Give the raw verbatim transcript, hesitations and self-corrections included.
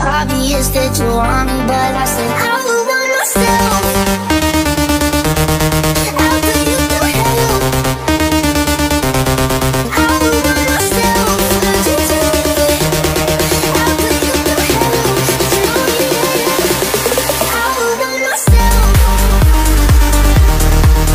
obvious that you want me, but I said I